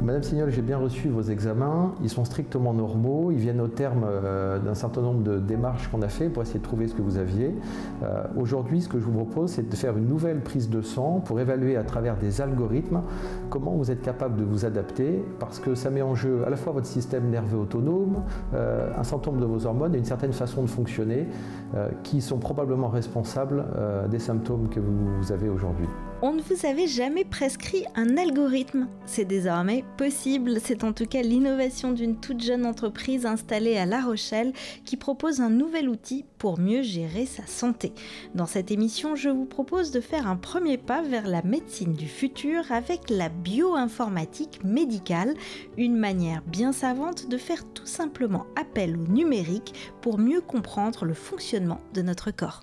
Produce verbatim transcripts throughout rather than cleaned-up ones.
Madame Signol, j'ai bien reçu vos examens, ils sont strictement normaux, ils viennent au terme euh, d'un certain nombre de démarches qu'on a fait pour essayer de trouver ce que vous aviez. Euh, Aujourd'hui, ce que je vous propose, c'est de faire une nouvelle prise de sang pour évaluer à travers des algorithmes comment vous êtes capable de vous adapter, parce que ça met en jeu à la fois votre système nerveux autonome, euh, un certain nombre de vos hormones et une certaine façon de fonctionner euh, qui sont probablement responsables euh, des symptômes que vous, vous avez aujourd'hui. On ne vous avait jamais prescrit un algorithme. C'est désormais possible. C'est en tout cas l'innovation d'une toute jeune entreprise installée à La Rochelle qui propose un nouvel outil pour mieux gérer sa santé. Dans cette émission, je vous propose de faire un premier pas vers la médecine du futur avec la bioinformatique médicale, une manière bien savante de faire tout simplement appel au numérique pour mieux comprendre le fonctionnement de notre corps.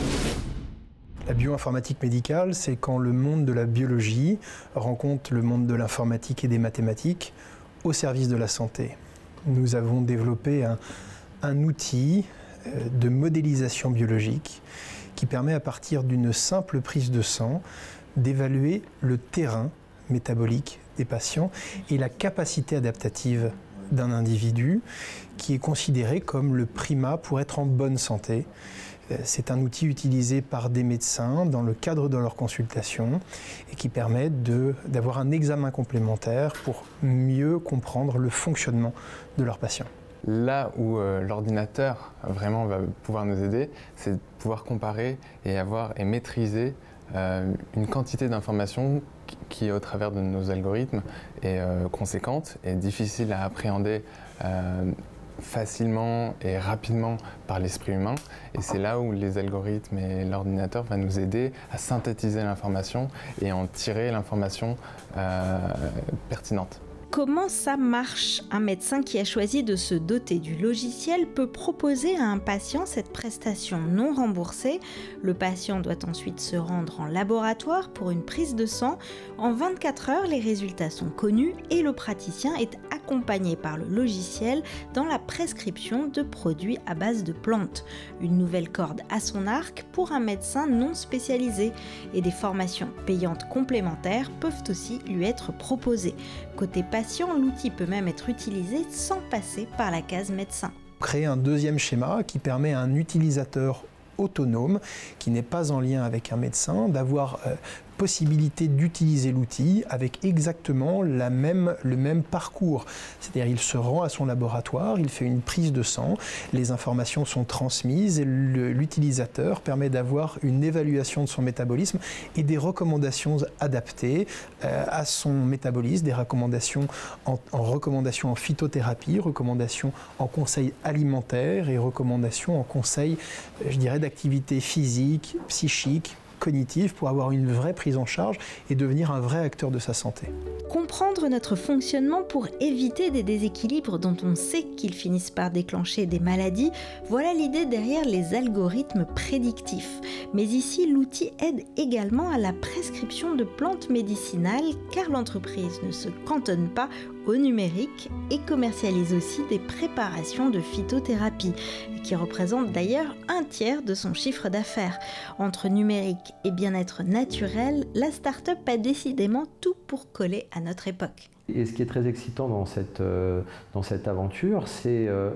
La bioinformatique médicale, c'est quand le monde de la biologie rencontre le monde de l'informatique et des mathématiques au service de la santé. Nous avons développé un, un outil de modélisation biologique qui permet à partir d'une simple prise de sang d'évaluer le terrain métabolique des patients et la capacité adaptative d'un individu qui est considéré comme le primat pour être en bonne santé. C'est un outil utilisé par des médecins dans le cadre de leur consultation et qui permet de, d'avoir un examen complémentaire pour mieux comprendre le fonctionnement de leurs patients. Là où euh, l'ordinateur vraiment va pouvoir nous aider, c'est de pouvoir comparer et avoir et maîtriser euh, une quantité d'informations qui, qui, au travers de nos algorithmes, est euh, conséquente et difficile à appréhender euh, facilement et rapidement par l'esprit humain. Et c'est là où les algorithmes et l'ordinateur vont nous aider à synthétiser l'information et en tirer l'information euh, pertinente. Comment ça marche? Un médecin qui a choisi de se doter du logiciel peut proposer à un patient cette prestation non remboursée. Le patient doit ensuite se rendre en laboratoire pour une prise de sang. En vingt-quatre heures, les résultats sont connus et le praticien est accompagné par le logiciel dans la prescription de produits à base de plantes. Une nouvelle corde à son arc pour un médecin non spécialisé. Et des formations payantes complémentaires peuvent aussi lui être proposées. Côté patient, l'outil peut même être utilisé sans passer par la case médecin. Créer un deuxième schéma qui permet à un utilisateur autonome, qui n'est pas en lien avec un médecin, d'avoir euh, possibilité d'utiliser l'outil avec exactement la même, le même parcours. C'est-à-dire il se rend à son laboratoire, il fait une prise de sang, les informations sont transmises et l'utilisateur permet d'avoir une évaluation de son métabolisme et des recommandations adaptées euh, à son métabolisme, des recommandations en, en recommandations en phytothérapie, recommandations en conseils alimentaires et recommandations en conseils, je dirais, d'activité physique, psychique, cognitive pour avoir une vraie prise en charge et devenir un vrai acteur de sa santé. Comprendre notre fonctionnement pour éviter des déséquilibres dont on sait qu'ils finissent par déclencher des maladies, voilà l'idée derrière les algorithmes prédictifs. Mais ici, l'outil aide également à la prescription de plantes médicinales car l'entreprise ne se cantonne pas au numérique et commercialise aussi des préparations de phytothérapie, qui représentent d'ailleurs un tiers de son chiffre d'affaires. Entre numérique et bien-être naturel, la start-up a décidément tout pour coller à notre époque. Et ce qui est très excitant dans cette, euh, dans cette aventure, c'est euh,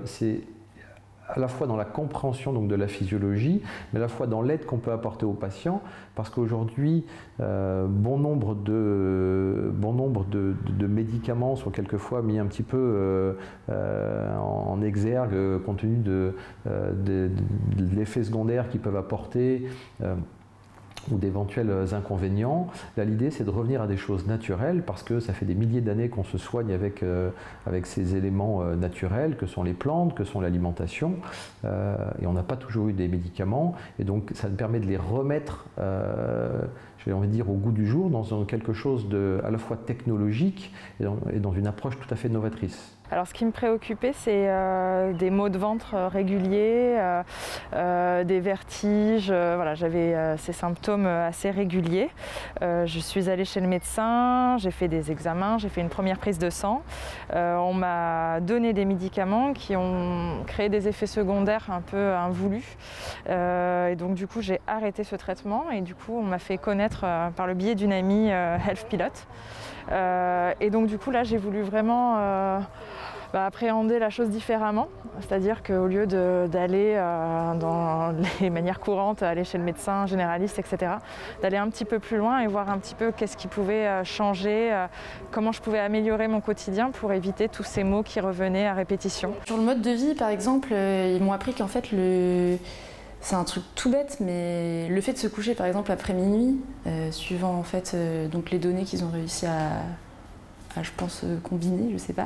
à la fois dans la compréhension donc, de la physiologie, mais à la fois dans l'aide qu'on peut apporter aux patients, parce qu'aujourd'hui, euh, bon nombre, de, bon nombre de, de, de médicaments sont quelquefois mis un petit peu euh, euh, en exergue compte tenu de, euh, de, de, de l'effet secondaire qu'ils peuvent apporter. Euh, ou d'éventuels inconvénients. Là, l'idée, c'est de revenir à des choses naturelles parce que ça fait des milliers d'années qu'on se soigne avec, euh, avec ces éléments euh, naturels que sont les plantes, que sont l'alimentation, euh, et on n'a pas toujours eu des médicaments, et donc ça nous permet de les remettre, euh, j'ai envie de dire, au goût du jour, dans quelque chose de à la fois technologique et dans, et dans une approche tout à fait novatrice. Alors ce qui me préoccupait, c'est euh, des maux de ventre réguliers, euh, euh, des vertiges, euh, voilà, j'avais euh, ces symptômes assez réguliers. Euh, je suis allée chez le médecin, j'ai fait des examens, j'ai fait une première prise de sang. Euh, on m'a donné des médicaments qui ont créé des effets secondaires un peu invoulus. Euh, et donc du coup j'ai arrêté ce traitement et du coup on m'a fait connaître euh, par le biais d'une amie euh, Health Pilot. Euh, et donc du coup là j'ai voulu vraiment euh, bah, appréhender la chose différemment, c'est-à-dire qu'au lieu d'aller euh, dans les manières courantes, aller chez le médecin généraliste, et cetera, d'aller un petit peu plus loin et voir un petit peu qu'est-ce qui pouvait euh, changer, euh, comment je pouvais améliorer mon quotidien pour éviter tous ces mots qui revenaient à répétition. Sur le mode de vie par exemple, euh, ils m'ont appris qu'en fait le... c'est un truc tout bête, mais le fait de se coucher par exemple après minuit, euh, suivant en fait euh, donc les données qu'ils ont réussi à, à je pense euh, combiner, je sais pas,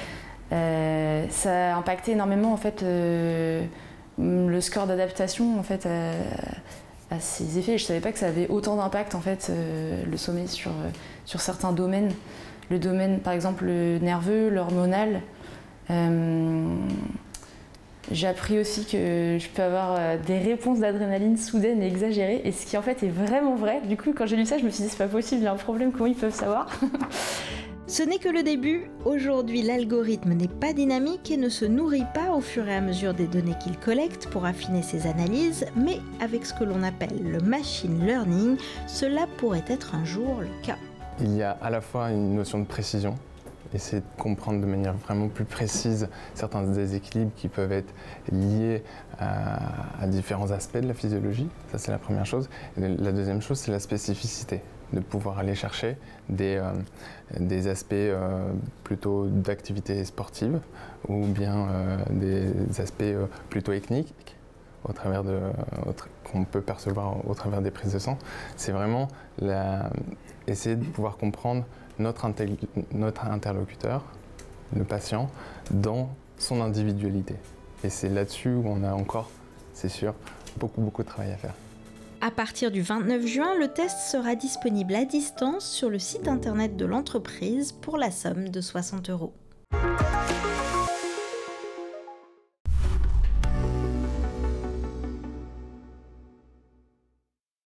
euh, ça a impacté énormément en fait euh, le score d'adaptation en fait à, à ces effets. Je savais pas que ça avait autant d'impact en fait euh, le sommeil sur sur certains domaines, le domaine par exemple le nerveux, l'hormonal. Euh, J'ai appris aussi que je peux avoir des réponses d'adrénaline soudaines et exagérées, et ce qui en fait est vraiment vrai. Du coup, quand j'ai lu ça, je me suis dit c'est pas possible, il y a un problème, comment ils peuvent savoir? Ce n'est que le début. Aujourd'hui, l'algorithme n'est pas dynamique et ne se nourrit pas au fur et à mesure des données qu'il collecte pour affiner ses analyses, mais avec ce que l'on appelle le machine learning, cela pourrait être un jour le cas. Il y a à la fois une notion de précision, essayer de comprendre de manière vraiment plus précise certains déséquilibres qui peuvent être liés à, à différents aspects de la physiologie. Ça, c'est la première chose. Et la deuxième chose, c'est la spécificité, de pouvoir aller chercher des, euh, des aspects euh, plutôt d'activité sportive ou bien euh, des aspects euh, plutôt ethniques au travers de, qu'on peut percevoir au travers des prises de sang. C'est vraiment la, essayer de pouvoir comprendre Notre, notre interlocuteur, le patient, dans son individualité. Et c'est là-dessus où on a encore, c'est sûr, beaucoup, beaucoup de travail à faire. À partir du vingt-neuf juin, le test sera disponible à distance sur le site internet de l'entreprise pour la somme de soixante euros.